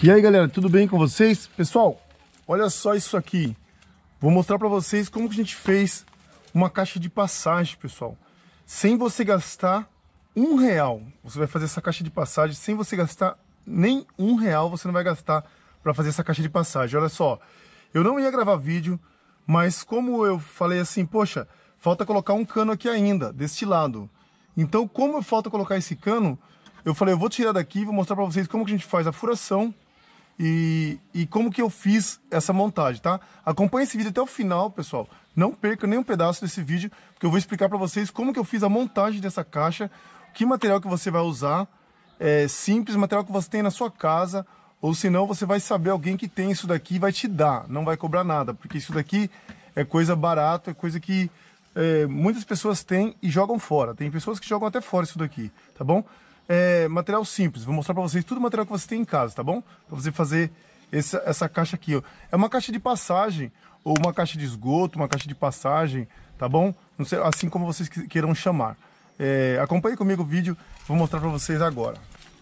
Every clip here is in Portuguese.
E aí galera, tudo bem com vocês? Pessoal, olha só isso aqui. Vou mostrar pra vocês como que a gente fez uma caixa de passagem, pessoal. Sem você gastar R$1. Você vai fazer essa caixa de passagem sem você gastar nem R$1, você não vai gastar pra fazer essa caixa de passagem. Olha só, eu não ia gravar vídeo, mas como eu falei assim, poxa, falta colocar um cano aqui ainda, deste lado. Então, como falta colocar esse cano, eu falei, eu vou tirar daqui e vou mostrar pra vocês como que a gente faz a furação e como que eu fiz essa montagem, tá? Acompanhe esse vídeo até o final, pessoal. Não perca nenhum pedaço desse vídeo, porque eu vou explicar pra vocês como que eu fiz a montagem dessa caixa, que material que você vai usar, simples, material que você tem na sua casa, ou senão você vai saber alguém que tem isso daqui e vai te dar, não vai cobrar nada, porque isso daqui é coisa barata, é coisa que muitas pessoas têm e jogam fora. Tem pessoas que jogam até fora isso daqui, tá bom? Material simples, vou mostrar pra vocês tudo o material que você tem em casa, tá bom? Pra você fazer essa caixa aqui, ó. É uma caixa de passagem, ou uma caixa de esgoto, uma caixa de passagem, tá bom? Não sei, assim como vocês queiram chamar. Acompanhe comigo o vídeo, vou mostrar pra vocês agora.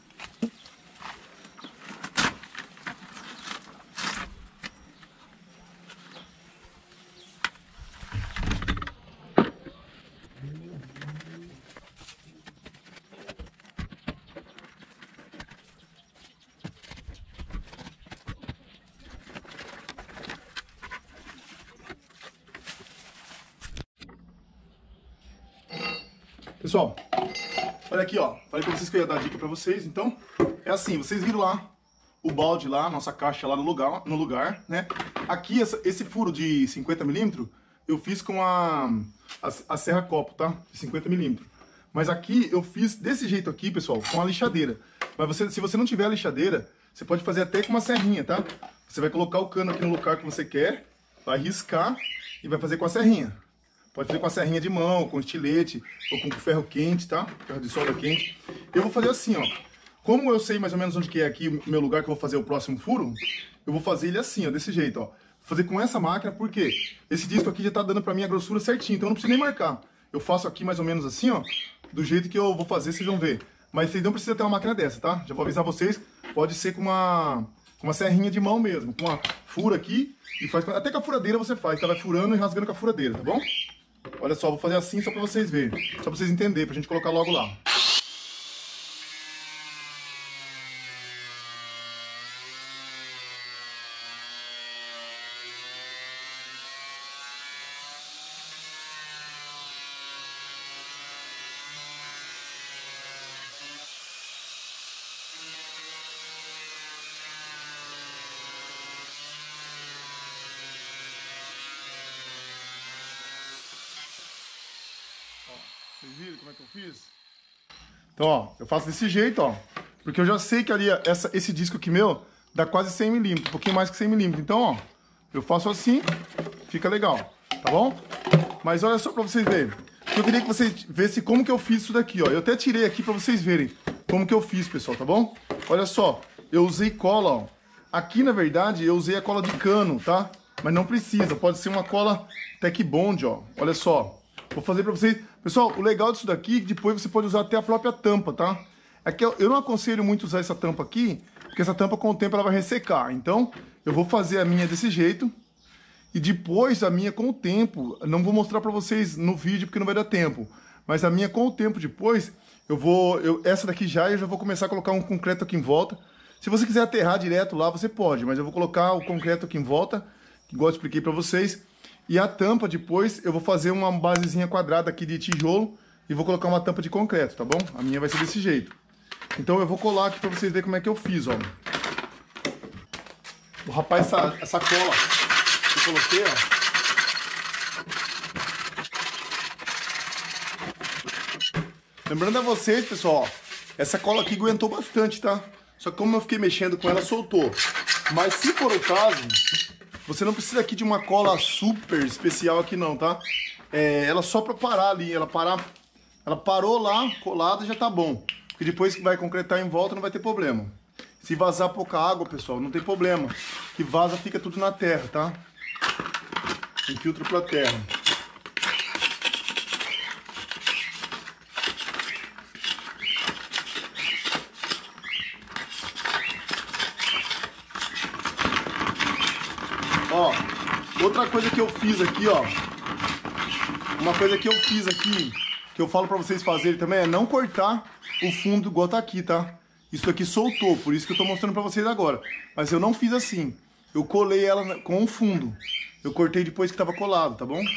Pessoal, olha aqui, ó. Falei pra vocês que eu ia dar dica pra vocês. Então, é assim, vocês viram lá o balde lá, nossa caixa lá no lugar, né? Aqui, esse furo de 50mm, eu fiz com a serra copo, tá? De 50mm. Mas aqui, eu fiz desse jeito aqui, pessoal, com a lixadeira. Mas se você não tiver a lixadeira, você pode fazer até com uma serrinha, tá? Você vai colocar o cano aqui no lugar que você quer, vai riscar e vai fazer com a serrinha. Pode fazer com a serrinha de mão, com estilete, ou com ferro quente, tá? Ferro de solda quente. Eu vou fazer assim, ó. Como eu sei mais ou menos onde que é aqui o meu lugar que eu vou fazer o próximo furo, eu vou fazer ele assim, ó, desse jeito, ó. Vou fazer com essa máquina, porque esse disco aqui já tá dando pra mim a grossura certinho, então eu não preciso nem marcar. Eu faço aqui mais ou menos assim, ó, do jeito que eu vou fazer, vocês vão ver. Mas vocês não precisam ter uma máquina dessa, tá? Já vou avisar vocês, pode ser com uma serrinha de mão mesmo, com uma fura aqui, e faz até com a furadeira você faz, tá? Vai furando e rasgando com a furadeira, tá bom? Olha só, vou fazer assim só pra vocês verem. Só pra vocês entenderem, pra gente colocar logo lá. Vocês viram como é que eu fiz? Então, ó, eu faço desse jeito, ó. Porque eu já sei que ali, esse disco aqui meu, dá quase 100mm, um pouquinho mais que 100mm. Então, ó, eu faço assim, fica legal, tá bom? Mas olha só pra vocês verem. Eu queria que vocês vissem como que eu fiz isso daqui, ó. Eu até tirei aqui pra vocês verem como que eu fiz, pessoal, tá bom? Olha só, eu usei cola, ó. Aqui, na verdade, eu usei a cola de cano, tá? Mas não precisa, pode ser uma cola Tech Bond, ó. Olha só. Vou fazer pra vocês... Pessoal, o legal disso daqui é que depois você pode usar até a própria tampa, tá? É que eu não aconselho muito usar essa tampa aqui, porque essa tampa com o tempo ela vai ressecar. Então, eu vou fazer a minha desse jeito. E depois a minha com o tempo, não vou mostrar pra vocês no vídeo porque não vai dar tempo. Mas a minha com o tempo depois, essa daqui eu já vou começar a colocar um concreto aqui em volta. Se você quiser aterrar direto lá, você pode. Mas eu vou colocar o concreto aqui em volta, igual eu expliquei pra vocês. E a tampa, depois, eu vou fazer uma basezinha quadrada aqui de tijolo e vou colocar uma tampa de concreto, tá bom? A minha vai ser desse jeito. Então eu vou colar aqui pra vocês verem como é que eu fiz, ó. Vou rapar essa cola que eu coloquei, ó. Lembrando a vocês, pessoal, ó, essa cola aqui aguentou bastante, tá? Só que como eu fiquei mexendo com ela, soltou. Mas se for o caso... Você não precisa aqui de uma cola super especial aqui não, tá? Ela só pra parar ali, ela parou lá, colada, já tá bom. Porque depois que vai concretar em volta não vai ter problema. Se vazar pouca água, pessoal, não tem problema. Que vaza fica tudo na terra, tá? Tem filtro pra terra. Ó, outra coisa que eu fiz aqui, ó. Uma coisa que eu fiz aqui, que eu falo pra vocês fazerem também, é não cortar o fundo igual tá aqui, tá? Isso aqui soltou, por isso que eu tô mostrando pra vocês agora. Mas eu não fiz assim. Eu colei ela com o fundo. Eu cortei depois que tava colado, tá bom?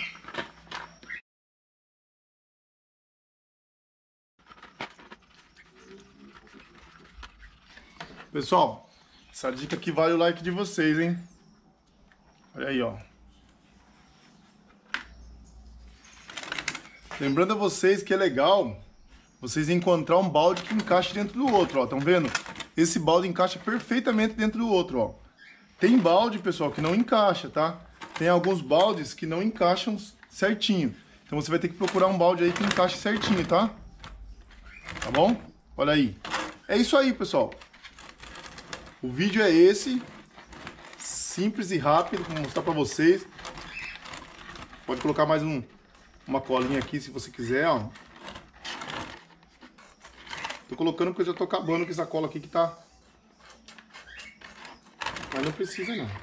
Pessoal, essa dica aqui vale o like de vocês, hein? Olha aí, ó. Lembrando a vocês que é legal vocês encontrar um balde que encaixe dentro do outro, ó. Estão vendo? Esse balde encaixa perfeitamente dentro do outro, ó. Tem balde, pessoal, que não encaixa, tá? Tem alguns baldes que não encaixam certinho. Então você vai ter que procurar um balde aí que encaixe certinho, tá? Tá bom? Olha aí. É isso aí, pessoal. O vídeo é esse. Simples e rápido, vou mostrar pra vocês. Pode colocar mais uma colinha aqui se você quiser, ó. Tô colocando porque eu já tô acabando com essa cola aqui que tá... Mas não precisa não.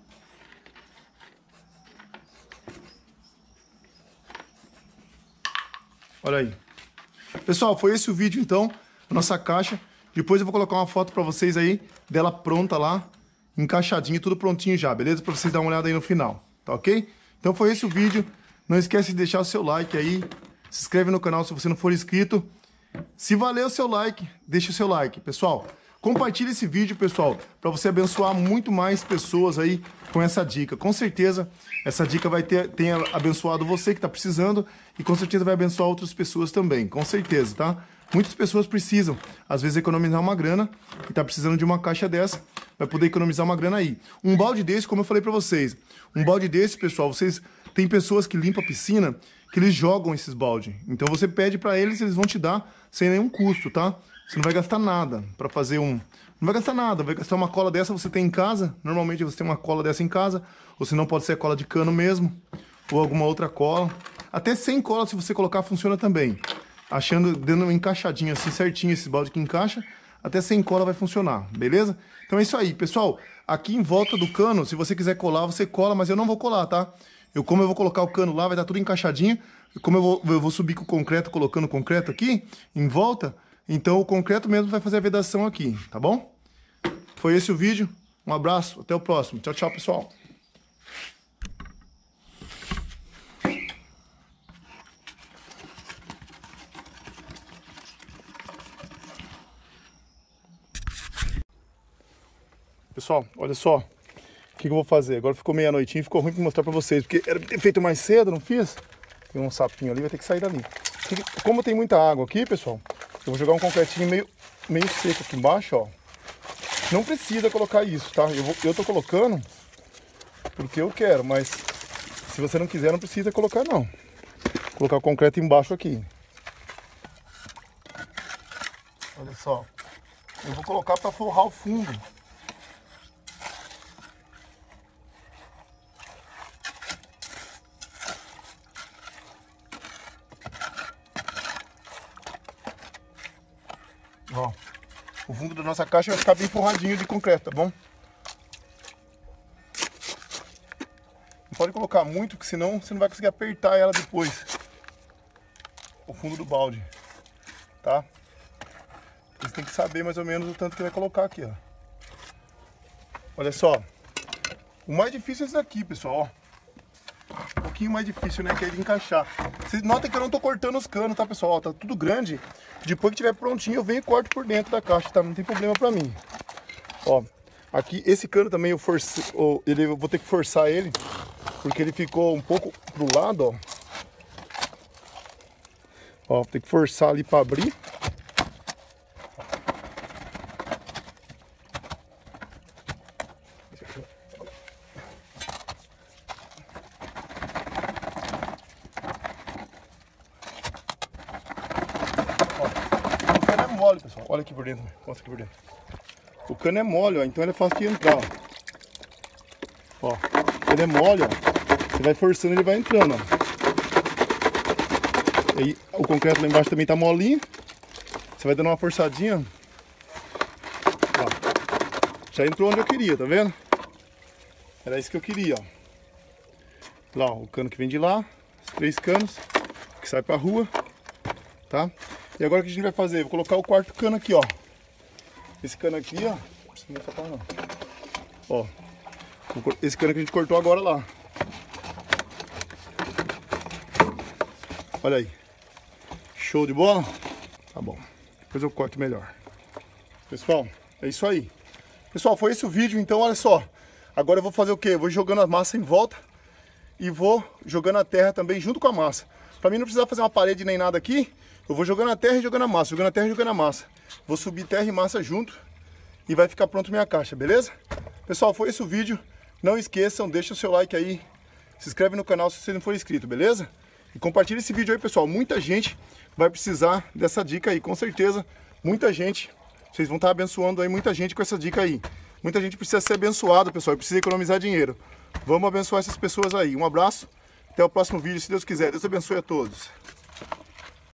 Olha aí. Pessoal, foi esse o vídeo então, a nossa caixa. Depois eu vou colocar uma foto pra vocês aí, dela pronta lá, encaixadinha, tudo prontinho já, beleza? Pra vocês darem uma olhada aí no final, tá ok? Então foi esse o vídeo. Não esquece de deixar o seu like aí. Se inscreve no canal se você não for inscrito. Se valer o seu like, deixa o seu like. Pessoal, compartilhe esse vídeo, pessoal, para você abençoar muito mais pessoas aí com essa dica. Com certeza, essa dica vai ter abençoado você que está precisando e com certeza vai abençoar outras pessoas também, com certeza, tá? Muitas pessoas precisam, às vezes, economizar uma grana e tá precisando de uma caixa dessa, vai poder economizar uma grana aí. Um balde desse, como eu falei para vocês, um balde desse, pessoal, vocês... Tem pessoas que limpam a piscina, que eles jogam esses baldes. Então você pede para eles vão te dar sem nenhum custo, tá? Você não vai gastar nada para fazer um... Não vai gastar nada, vai gastar uma cola dessa você tem em casa. Normalmente você tem uma cola dessa em casa. Ou se não, pode ser a cola de cano mesmo. Ou alguma outra cola. Até sem cola, se você colocar, funciona também. Dando um encaixadinho assim, certinho esse balde que encaixa. Até sem cola vai funcionar, beleza? Então é isso aí, pessoal. Aqui em volta do cano, se você quiser colar, você cola, mas eu não vou colar, tá? Como eu vou colocar o cano lá, vai estar tudo encaixadinho. Como eu vou subir com o concreto, colocando o concreto aqui, em volta, então o concreto mesmo vai fazer a vedação aqui, tá bom? Foi esse o vídeo. Um abraço, até o próximo. Tchau, tchau, pessoal. Pessoal, olha só. O que eu vou fazer? Agora ficou meia-noitinha e ficou ruim pra mostrar pra vocês. Porque era pra ter feito mais cedo, não fiz? Tem um sapinho ali, vai ter que sair dali. Como tem muita água aqui, pessoal, eu vou jogar um concretinho meio seco aqui embaixo, ó. Não precisa colocar isso, tá? Eu tô colocando porque eu quero, mas se você não quiser, não precisa colocar, não. Vou colocar o concreto embaixo aqui. Olha só. Eu vou colocar pra forrar o fundo. Ó, o fundo da nossa caixa vai ficar bem forradinho de concreto, tá bom? Não pode colocar muito, porque senão você não vai conseguir apertar ela depois. O fundo do balde, tá? Você tem que saber mais ou menos o tanto que vai colocar aqui, ó. Olha só. O mais difícil é esse daqui, pessoal, ó. Um pouquinho mais difícil, né, que é de encaixar. Vocês notem que eu não tô cortando os canos, tá, pessoal? Ó, tá tudo grande. Depois que tiver prontinho, eu venho e corto por dentro da caixa, tá? Não tem problema pra mim. Ó, aqui, esse cano também eu vou ter que forçar ele, porque ele ficou um pouco pro lado, ó. Ó, tem que forçar ali pra abrir. Mole, pessoal. Olha aqui por dentro, mostra aqui por dentro. O cano é mole, ó, então ele é fácil de entrar, ó. Ó, ele é mole, ó. Você vai forçando, ele vai entrando, ó. E aí, o concreto lá embaixo também tá molinho. Você vai dando uma forçadinha, ó. Já entrou onde eu queria, tá vendo? Era isso que eu queria, ó. Lá, ó, o cano que vem de lá, os 3 canos que sai pra rua, tá? E agora o que a gente vai fazer? Vou colocar o quarto cano aqui, ó. Esse cano aqui, ó, não precisa nem tapar não. Ó, esse cano que a gente cortou agora lá. Olha aí. Show de bola? Tá bom. Depois eu corto melhor. Pessoal, é isso aí. Pessoal, foi esse o vídeo, então olha só. Agora eu vou fazer o quê? Eu vou jogando a massa em volta e vou jogando a terra também junto com a massa. Pra mim não precisar fazer uma parede nem nada aqui, eu vou jogando a terra e jogando a massa, jogando a terra e jogando a massa. Vou subir terra e massa junto e vai ficar pronto minha caixa, beleza? Pessoal, foi esse o vídeo. Não esqueçam, deixa o seu like aí, se inscreve no canal se você não for inscrito, beleza? E compartilha esse vídeo aí, pessoal. Muita gente vai precisar dessa dica aí, com certeza. Muita gente, vocês vão estar abençoando aí muita gente com essa dica aí. Muita gente precisa ser abençoado, pessoal, e precisa economizar dinheiro. Vamos abençoar essas pessoas aí. Um abraço, até o próximo vídeo, se Deus quiser. Deus abençoe a todos.